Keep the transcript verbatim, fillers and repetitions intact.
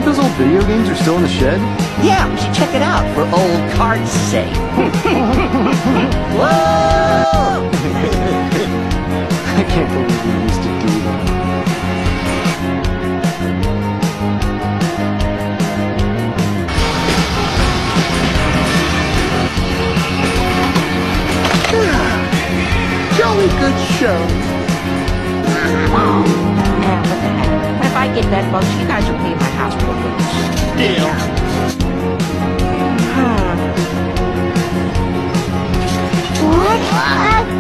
those old video games are still in the shed? Yeah, we should check it out for old cards' sake. Whoa! I can't believe we used to do that. Jolly good show. If I get bed bugs, you guys will pay my hospital bills. Deal. What?